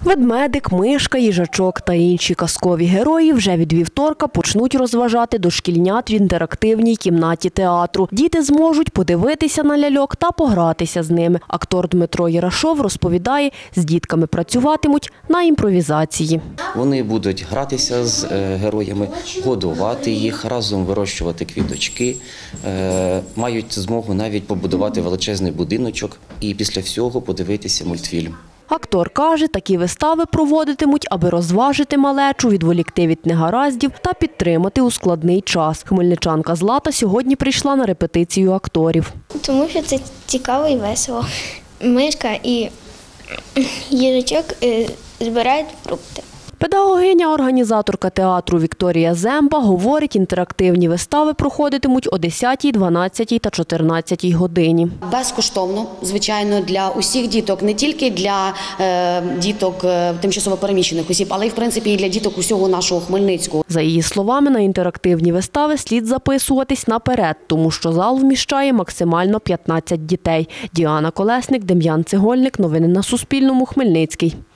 Ведмедик, мишка, їжачок та інші казкові герої вже від вівторка почнуть розважати дошкільнят в інтерактивній кімнаті театру. Діти зможуть подивитися на ляльок та погратися з ними. Актор Дмитро Єрашов розповідає, з дітками працюватимуть на імпровізації. Вони будуть гратися з героями, годувати їх, разом вирощувати квіточки, мають змогу навіть побудувати величезний будиночок і після всього подивитися мультфільм. Актор каже, такі вистави проводитимуть, аби розважити малечу, відволікти від негараздів та підтримати у складний час. Хмельничанка Злата сьогодні прийшла на репетицію акторів. Тому що це цікаво і весело. Мишка і їжачок збирають фрукти. Педагогиня-організаторка театру Вікторія Земба говорить, інтерактивні вистави проходитимуть о 10, 12 та 14 годині. Безкоштовно, звичайно, для усіх діток, не тільки для діток тимчасово переміщених осіб, але й, в принципі, і для діток усього нашого Хмельницького. За її словами, на інтерактивні вистави слід записуватись наперед, тому що зал вміщає максимально 15 дітей. Діана Колесник, Дем'ян Цегольник. Новини на Суспільному. Хмельницький.